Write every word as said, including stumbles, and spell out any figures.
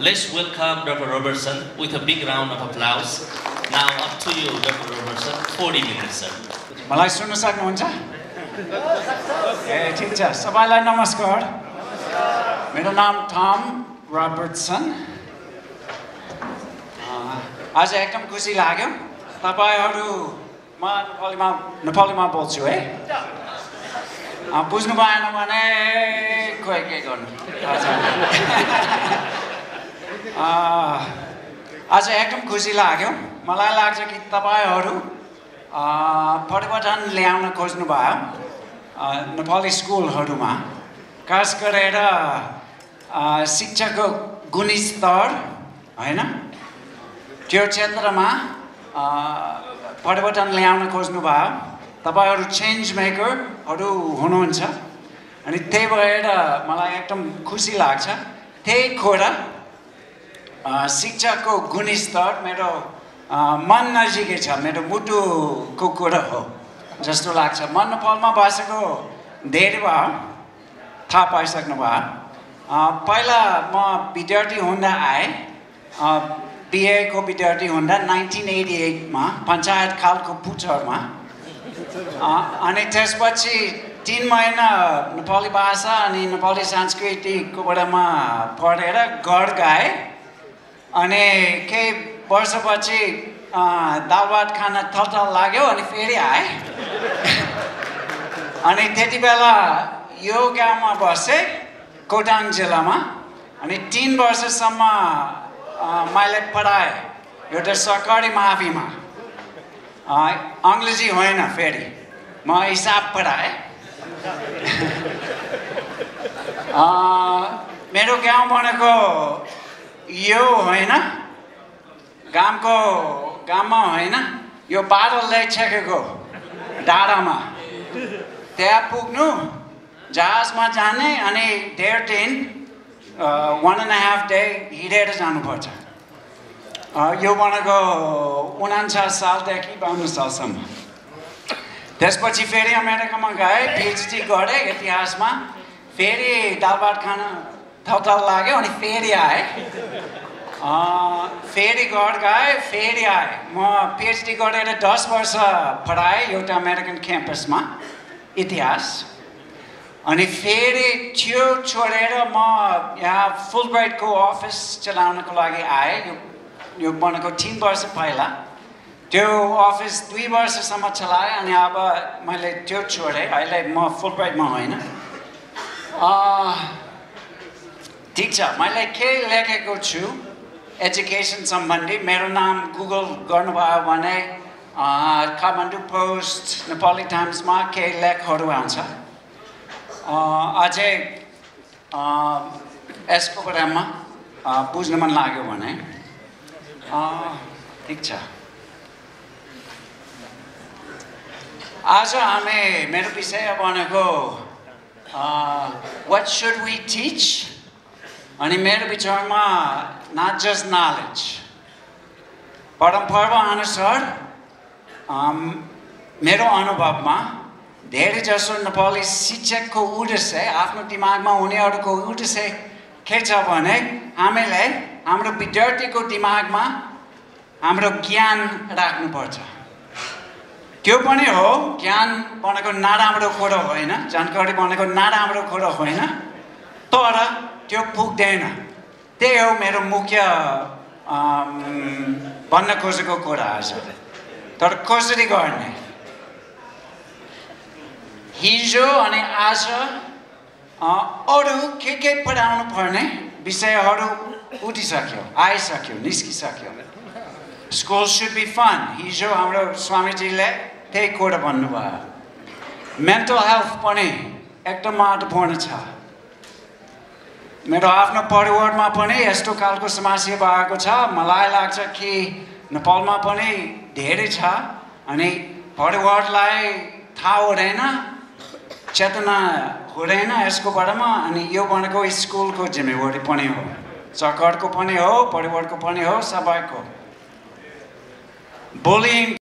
Let's welcome Doctor Robertson with a big round of applause. Now up to you, Doctor Robertson. forty minutes, sir. मलाई सुन्न सक्नुहुन्छ? ए ठीक छ सबैलाई नमस्कार मेरो नाम टम रबर्टसन आज एकदम खुसी लाग्यो तपाईहरु म नेपालीमा नेपालीमा बोल्छु है बुझ्नु भएन भने खोइ के गर्नु आज एकदम खुसी लाग्यो मलाई लाग्छ कि तपाईहरु परिवर्तन ल्याउन खोज्नु भयो नेपाली स्कुलहरुमा खास गरेर शिक्षाको गुणस्तर हैन त्यो क्षेत्रमा परिवर्तन ल्याउन खोज्नु भयो तपाईहरु चेन्ज मेकरहरु हुनुहुन्छ अनि त्यही भएर मलाई एकदम खुसी लाग्छ त्यही कुरा शिक्षाको गुणस्तर मेरो मन नजिकै छ मेरो मुटुको कुरा हो जस्तो लाग्छ म नेपालमा बसेको धेरै भयो थाहा पाइसक्नु भयो पहिला म विद्यार्थी हुँदा आए बीए को विद्यार्थी हुँदा नाइन्टिन एटी एट मा पञ्चायत खालको पुचरमा अनि त्यसपछि तीन महिना नेपाली भाषा अनि नेपाली संस्कृतिको बारेमा पढेर घर गए अनि केही वर्षपछि दाल भात खान थलथल लाग्यो अनि फेरि आए अनि त्यति बेला यो गाउँमा बसे कोटाङ जिल्लामा अनि तीन वर्षसम्म मैले पढाए एउटा सरकारी माविमा अङ्ग्रेजी होइन फेरि म हिसाब पढाए मेरो गाउँ भनेको यो होइन गामको गाममा होइन यो बादलले छेकेको डाँडामा त्यहाँ पुग्नु जहाजमा जाने अनि डेढ दिन वान एन्ड हाफ डे हिँडेर जानुपर्छ यो भनेको उनान्चास सालदेखि बाउन्न सालसम्म त्यसपछि फेरि अमेरिकामा गए पिएचडी गरेँ इतिहासमा फेरि दाल भात खान थलथल लाग्यो अनि फेरि आए फेरि घर गए फेरि आए म पिएचडी गरेर दस वर्ष पढाएँ एउटा अमेरिकन क्याम्पसमा इतिहास अनि फेरि त्यो छोडेर म यहाँ फुलब्राइटको अफिस चलाउनको लागि आएँ यो यो भनेको तीन वर्ष पहिला त्यो अफिस दुई वर्षसम्म चलाएँ अनि अब मैले त्यो छोडेँ अहिले म फुलब्राइटमा होइन ठिक छ मैले के लेखेको छु एजुकेसन सम्बन्धी मेरो नाम गुगल गर्नुभयो भने काठमाडौँ पोस्ट नेपाली टाइम्समा केही लेखहरू आउँछ अझै यसको बारेमा बुझ्न मन लाग्यो भने ठिक छ आज हामी मेरो विषय भनेको what should we teach अनि मेरो विचारमा not just knowledge परम्परा अनुसार मेरो अनुभवमा धेरै जसो नेपाली शिक्षकको उद्देश्य आफ्नो दिमागमा उनीहरूको उद्देश्य के छ भने हामीले हाम्रो विद्यार्थीको दिमागमा हाम्रो ज्ञान राख्नुपर्छ त्यो पनि हो ज्ञान भनेको नराम्रो कुरा होइन जानकारी भनेको नराम्रो कुरा होइन तर त्यो पुग्दैन त्यही हो मेरो मुख्य भन्न खोजेको कुरा आज तर कसरी गर्ने हिजो अनि आज अरू के के पढाउनु पर्ने विषयहरू उठिसक्यो आइसक्यो निस्किसक्यो स्कुल सुड बी फन हिजो हाम्रो स्वामीजीले त्यही कुरा भन्नुभयो मेन्टल हेल्थ पनि एकदम महत्त्वपूर्ण छ मेरो आफ्नो परिवारमा पनि यस्तो खालको समस्या भएको छ मलाई लाग्छ कि नेपालमा पनि धेरै छ अनि परिवारलाई थाहा हुँदैन चेतना हुँदैन यसको बारेमा अनि यो भनेको स्कुलको जिम्मेवारी पनि हो सरकारको पनि हो परिवारको पनि हो सबैको बुलिङ